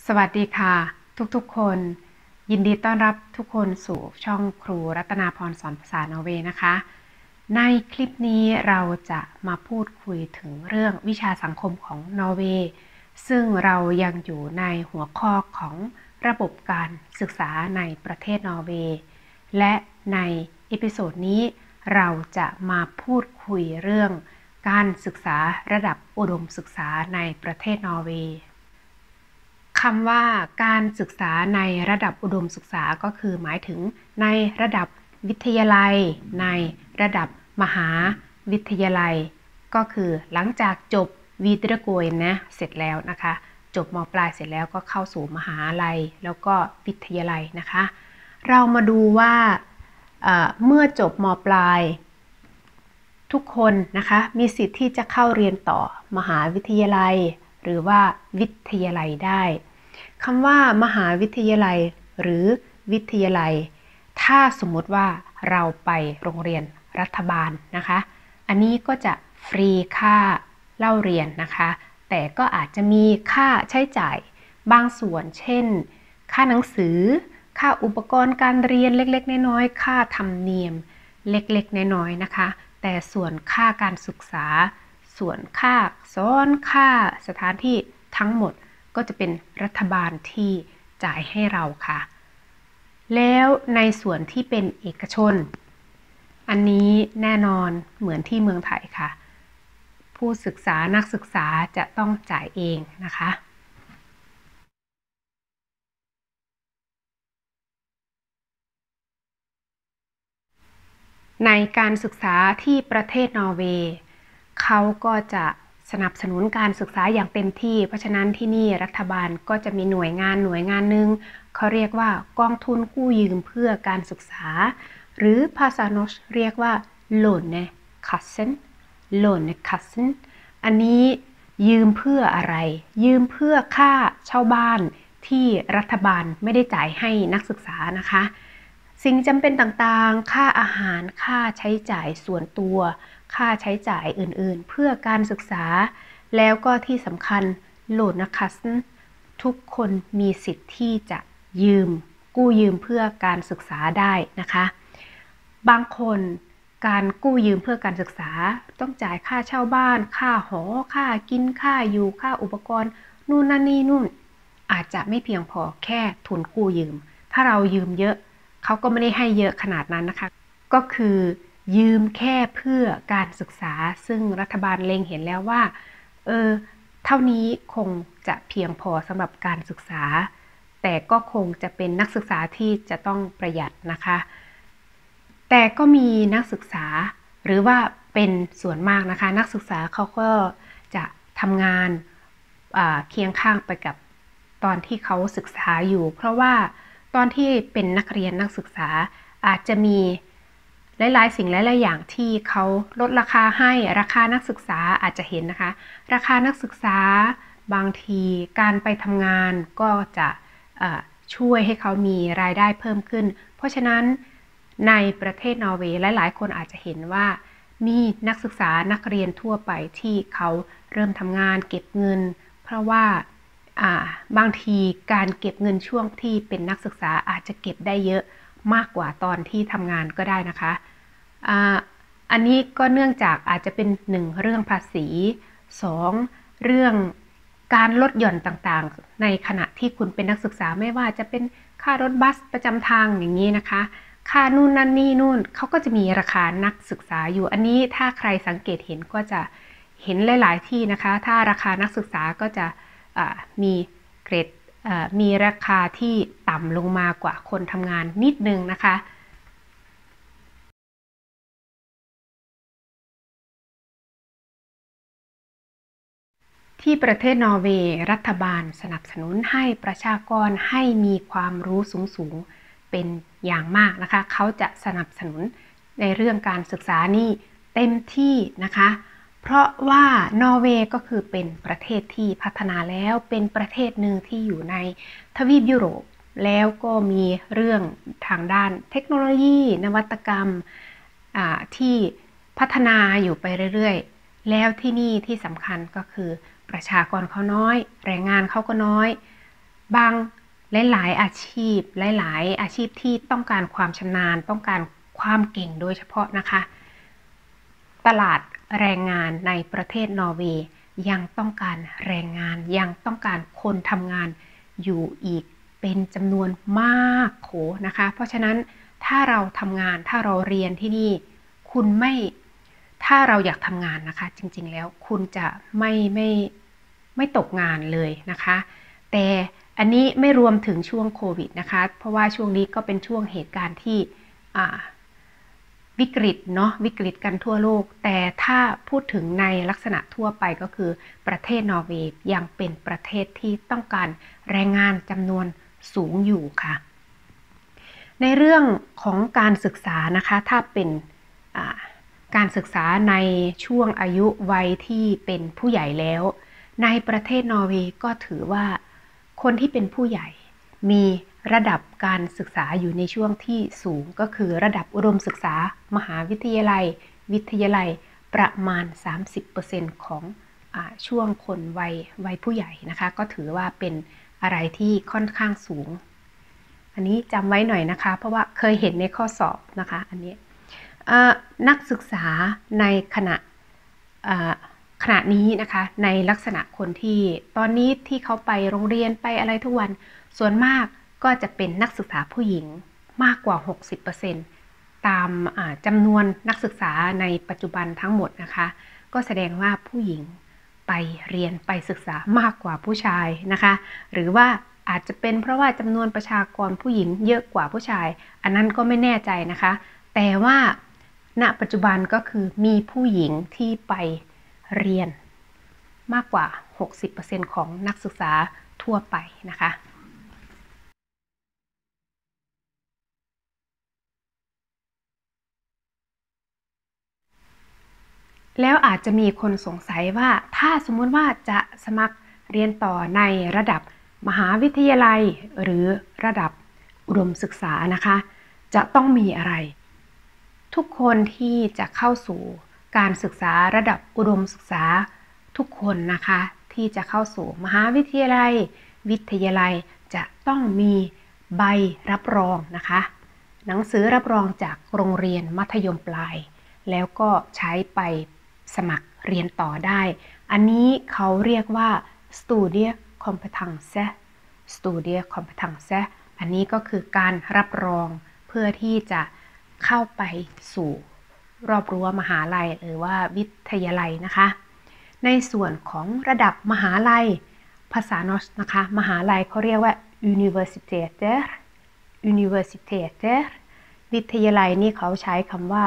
สวัสดีค่ะทุกๆคนยินดีต้อนรับทุกคนสู่ช่องครูรัตนาพรสอนภาษานอร์เวย์นะคะในคลิปนี้เราจะมาพูดคุยถึงเรื่องวิชาสังคมของนอร์เวย์ซึ่งเรายังอยู่ในหัวข้อของระบบการศึกษาในประเทศนอร์เวย์และในเอพิโซดนี้เราจะมาพูดคุยเรื่องการศึกษาระดับอุดมศึกษาในประเทศนอร์เวย์คำว่าการศึกษาในระดับอุดมศึกษาก็คือหมายถึงในระดับวิทยาลัยในระดับมหาวิทยาลัยก็คือหลังจากจบวีดโกยนะเสร็จแล้วนะคะจบม.ปลายเสร็จแล้วก็เข้าสู่มหาลัยแล้วก็วิทยาลัยนะคะเรามาดูว่าเมื่อจบม.ปลายทุกคนนะคะมีสิทธิ์ที่จะเข้าเรียนต่อมหาวิทยาลัยหรือว่าวิทยาลัยได้คำว่ามหาวิทยาลัยหรือวิทยาลัยถ้าสมมุติว่าเราไปโรงเรียนรัฐบาลนะคะอันนี้ก็จะฟรีค่าเล่าเรียนนะคะแต่ก็อาจจะมีค่าใช้จ่ายบางส่วนเช่นค่าหนังสือค่าอุปกรณ์การเรียนเล็กๆน้อยๆค่าธรรมเนียมเล็กๆน้อยๆนะคะแต่ส่วนค่าการศึกษาส่วนค่าสอนค่าสถานที่ทั้งหมดก็จะเป็นรัฐบาลที่จ่ายให้เราค่ะแล้วในส่วนที่เป็นเอกชนอันนี้แน่นอนเหมือนที่เมืองไทยค่ะผู้ศึกษานักศึกษาจะต้องจ่ายเองนะคะในการศึกษาที่ประเทศนอร์เวย์เขาก็จะสนับสนุนการศึกษาอย่างเต็มที่เพราะฉะนั้นที่นี่รัฐบาลก็จะมีหน่วยงานหนึ่งเขาเรียกว่ากองทุนกู้ยืมเพื่อการศึกษาหรือภาษาโนชเรียกว่า Lånekassen Lånekassen อันนี้ยืมเพื่ออะไรยืมเพื่อค่าเช่าบ้านที่รัฐบาลไม่ได้จ่ายให้นักศึกษานะคะสิ่งจำเป็นต่างๆค่าอาหารค่าใช้จ่ายส่วนตัวค่าใช้จ่ายอื่นๆเพื่อการศึกษาแล้วก็ที่สำคัญโหลดนะคะทุกคนมีสิทธิ์ที่จะกู้ยืมเพื่อการศึกษาได้นะคะบางคนการกู้ยืมเพื่อการศึกษาต้องจ่ายค่าเช่าบ้านค่าหอค่ากินค่าอยู่ค่าอุปกรณ์นู่นนั่นนี่นู่นอาจจะไม่เพียงพอแค่ทุนกู้ยืมถ้าเรายืมเยอะเขาก็ไม่ได้ให้เยอะขนาดนั้นนะคะก็คือยืมแค่เพื่อการศึกษาซึ่งรัฐบาลเล็งเห็นแล้วว่าเท่านี้คงจะเพียงพอสำหรับการศึกษาแต่ก็คงจะเป็นนักศึกษาที่จะต้องประหยัดนะคะแต่ก็มีนักศึกษาหรือว่าเป็นส่วนมากนะคะนักศึกษาเขาก็จะทำงานเคียงข้างไปกับตอนที่เขาศึกษาอยู่เพราะว่าตอนที่เป็นนักเรียนนักศึกษาอาจจะมีหลายๆสิ่งหลายๆอย่างที่เขาลดราคาให้ราคานักศึกษาอาจจะเห็นนะคะราคานักศึกษาบางทีการไปทำงานก็จะช่วยให้เขามีรายได้เพิ่มขึ้นเพราะฉะนั้นในประเทศนอร์เวย์หลายๆคนอาจจะเห็นว่ามีนักศึกษานักเรียนทั่วไปที่เขาเริ่มทำงานเก็บเงินเพราะว่าบางทีการเก็บเงินช่วงที่เป็นนักศึกษาอาจจะเก็บได้เยอะมากกว่าตอนที่ทำงานก็ได้นะคะอันนี้ก็เนื่องจากอาจจะเป็น1เรื่องภาษี2เรื่องการลดหย่อนต่างๆในขณะที่คุณเป็นนักศึกษาไม่ว่าจะเป็นค่ารถบัสประจำทางอย่างนี้นะคะค่านู่นนั่นนี่นู่นเขาก็จะมีราคานักศึกษาอยู่อันนี้ถ้าใครสังเกตเห็นก็จะเห็นหลายๆที่นะคะถ้าราคานักศึกษาก็จะมีเกรดมีราคาที่ต่ำลงมากว่าคนทำงานนิดนึงนะคะที่ประเทศนอร์เวย์รัฐบาลสนับสนุนให้ประชากรให้มีความรู้สูงเป็นอย่างมากนะคะเขาจะสนับสนุนในเรื่องการศึกษานี่เต็มที่นะคะเพราะว่านอร์เวย์ก็คือเป็นประเทศที่พัฒนาแล้วเป็นประเทศหนึ่งที่อยู่ในทวีปยุโรปแล้วก็มีเรื่องทางด้านเทคโนโลยีนวัตกรรมที่พัฒนาอยู่ไปเรื่อยๆแล้วที่นี่ที่สำคัญก็คือประชากรเขาน้อยแรงงานเขาก็น้อยบางหลายๆอาชีพหลายๆอาชีพที่ต้องการความชำนาญต้องการความเก่งโดยเฉพาะนะคะตลาดแรงงานในประเทศนอร์เวย์ยังต้องการแรงงานยังต้องการคนทำงานอยู่อีกเป็นจำนวนมากโขนะคะเพราะฉะนั้นถ้าเราทำงานถ้าเราเรียนที่นี่คุณไม่ถ้าเราอยากทำงานนะคะจริงๆแล้วคุณจะไม่ตกงานเลยนะคะแต่อันนี้ไม่รวมถึงช่วงโควิดนะคะเพราะว่าช่วงนี้ก็เป็นช่วงเหตุการณ์ที่วิกฤตเนาะวิกฤตกันทั่วโลกแต่ถ้าพูดถึงในลักษณะทั่วไปก็คือประเทศนอร์เวย์ยังเป็นประเทศที่ต้องการแรงงานจำนวนสูงอยู่ค่ะในเรื่องของการศึกษานะคะถ้าเป็นการศึกษาในช่วงอายุวัยที่เป็นผู้ใหญ่แล้วในประเทศนอร์เวย์ก็ถือว่าคนที่เป็นผู้ใหญ่มีระดับการศึกษาอยู่ในช่วงที่สูงก็คือระดับอุดมศึกษามหาวิทยาลัยประมาณ 30% ของช่วงคนวัยผู้ใหญ่นะคะก็ถือว่าเป็นอะไรที่ค่อนข้างสูงอันนี้จำไว้หน่อยนะคะเพราะว่าเคยเห็นในข้อสอบนะคะอันนี้นักศึกษาในขณะนี้นะคะในลักษณะคนที่ตอนนี้ที่เขาไปโรงเรียนไปอะไรทุกวันส่วนมากก็จะเป็นนักศึกษาผู้หญิงมากกว่า 60% ตามจำนวนนักศึกษาในปัจจุบันทั้งหมดนะคะก็แสดงว่าผู้หญิงไปเรียนไปศึกษามากกว่าผู้ชายนะคะหรือว่าอาจจะเป็นเพราะว่าจำนวนประชากรผู้หญิงเยอะกว่าผู้ชายอันนั้นก็ไม่แน่ใจนะคะแต่ว่าณปัจจุบันก็คือมีผู้หญิงที่ไปเรียนมากกว่า 60% ของนักศึกษาทั่วไปนะคะแล้วอาจจะมีคนสงสัยว่าถ้าสมมุติว่าจะสมัครเรียนต่อในระดับมหาวิทยาลัยหรือระดับอุดมศึกษานะคะจะต้องมีอะไรทุกคนที่จะเข้าสู่การศึกษาระดับอุดมศึกษาทุกคนนะคะที่จะเข้าสู่มหาวิทยาลัยจะต้องมีใบรับรองนะคะหนังสือรับรองจากโรงเรียนมัธยมปลายแล้วก็ใช้ไปสมัครเรียนต่อได้อันนี้เขาเรียกว่า Studie Competence อันนี้ก็คือการรับรองเพื่อที่จะเข้าไปสู่รอบรั้วมหาลัยหรือว่าวิทยาลัยนะคะในส่วนของระดับมหาลัยภาษานอชนะคะมหาลัยเขาเรียกว่า Universiteter วิทยาลัยนี่เขาใช้คำว่า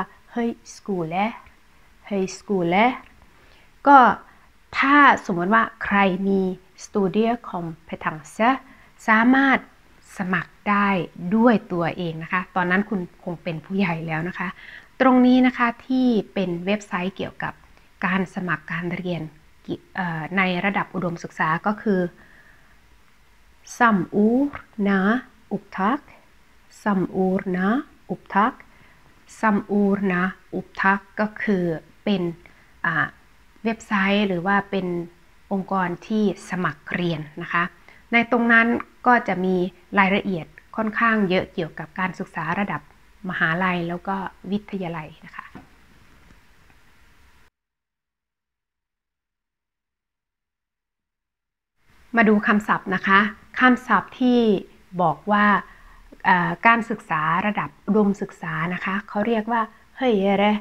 Högskole ก็ถ้าสมมติว่าใครมี Studie Competence สามารถสมัครได้ด้วยตัวเองนะคะตอนนั้นคุณคงเป็นผู้ใหญ่แล้วนะคะตรงนี้นะคะที่เป็นเว็บไซต์เกี่ยวกับการสมัครการเรียนในระดับอุดมศึกษาก็คือ Samordna upptakก็คือเป็นเว็บไซต์หรือว่าเป็นองค์กรที่สมัครเรียนนะคะในตรงนั้นก็จะมีรายละเอียดค่อนข้างเยอะเกี่ยวกับการศึกษาระดับมหาลัยแล้วก็วิทยาลัยนะคะมาดูคำศัพท์นะคะคำศัพท์ที่บอกว่าการศึกษาระดับอุดมศึกษานะคะเขาเรียกว่า högre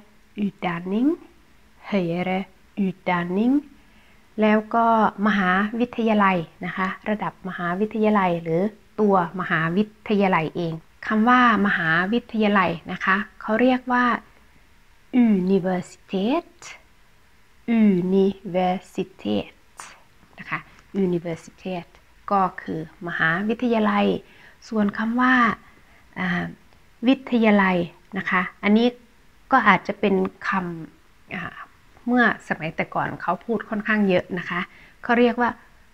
utdanning แล้วก็มหาวิทยาลัยนะคะระดับมหาวิทยาลัยหรือตัวมหาวิทยาลัยเองคำว่ามหาวิทยาลัยนะคะเขาเรียกว่า universitet นะคะ universitet ก็คือมหาวิทยาลัยส่วนคำว่าวิทยาลัยนะคะอันนี้ก็อาจจะเป็นคำเมื่อสมัยแต่ก่อนเขาพูดค่อนข้างเยอะนะคะเขาเรียกว่า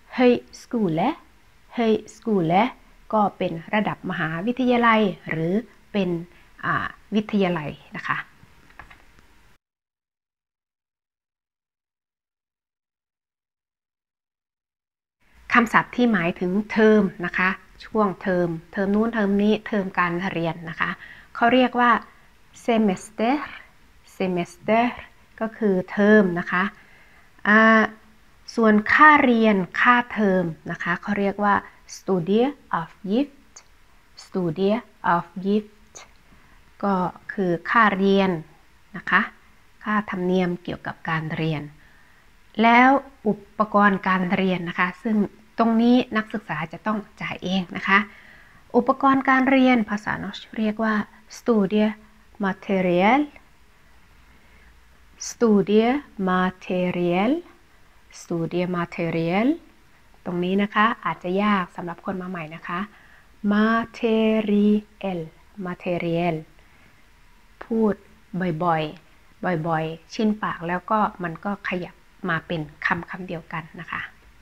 högskole ก็เป็นระดับมหาวิทยาลัยหรือเป็นวิทยาลัยนะคะคคำศัพท์ที่หมายถึงเทอมนะคะช่วงเทอมนู้นเทอมนี้เทอมการเรียนนะคะเขาเรียกว่า semester ก็คือเทอมนะคะส่วนค่าเรียนค่าเทอมนะคะเขาเรียกว่า studieavgift ก็คือค่าเรียนนะคะค่าธรรมเนียมเกี่ยวกับการเรียนแล้วอุปกรณ์การเรียนนะคะซึ่งตรงนี้นักศึกษาจะต้องจ่ายเองนะคะอุปกรณ์การเรียนภาษานอชเรียกว่า studiematerial ตรงนี้นะคะอาจจะยากสำหรับคนมาใหม่นะคะ material พูดบ่อยๆชินปากแล้วก็มันก็ขยับมาเป็นคำเดียวกันนะคะ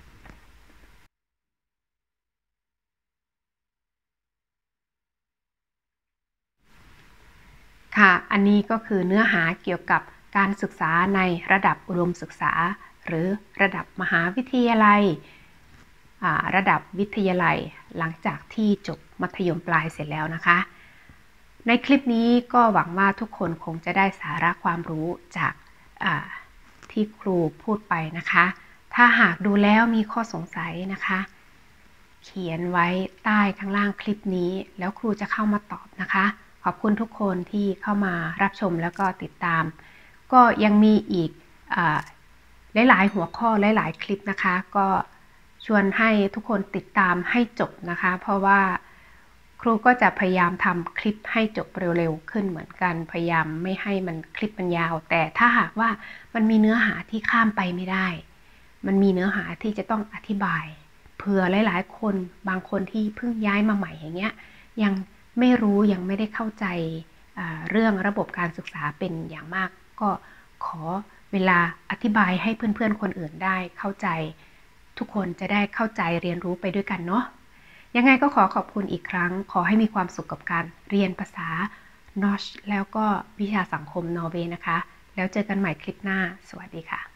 ค่ะอันนี้ก็คือเนื้อหาเกี่ยวกับการศึกษาในระดับอุดมศึกษาหรือระดับมหาวิทยาลัยระดับวิทยาลัยหลังจากที่จบมัธยมปลายเสร็จแล้วนะคะในคลิปนี้ก็หวังว่าทุกคนคงจะได้สาระความรู้จากที่ครูพูดไปนะคะถ้าหากดูแล้วมีข้อสงสัยนะคะเขียนไว้ใต้ข้างล่างคลิปนี้แล้วครูจะเข้ามาตอบนะคะขอบคุณทุกคนที่เข้ามารับชมแล้วก็ติดตามก็ยังมีอีกหลายๆหัวข้อหลายๆคลิปนะคะก็ชวนให้ทุกคนติดตามให้จบนะคะเพราะว่าครูก็จะพยายามทำคลิปให้จบเร็วๆขึ้นเหมือนกันพยายามไม่ให้มันคลิปมันยาวแต่ถ้าหากว่ามันมีเนื้อหาที่ข้ามไปไม่ได้มันมีเนื้อหาที่จะต้องอธิบายเผื่อหลายๆคนบางคนที่เพิ่งย้ายมาใหม่อย่างเงี้ยยังไม่รู้ยังไม่ได้เข้าใจเรื่องระบบการศึกษาเป็นอย่างมากก็ขอเวลาอธิบายให้เพื่อนๆคนอื่นได้เข้าใจทุกคนจะได้เข้าใจเรียนรู้ไปด้วยกันเนาะยังไงก็ขอขอบคุณอีกครั้งขอให้มีความสุขกับการเรียนภาษานอชแล้วก็วิชาสังคมนอร์เวย์นะคะแล้วเจอกันใหม่คลิปหน้าสวัสดีค่ะ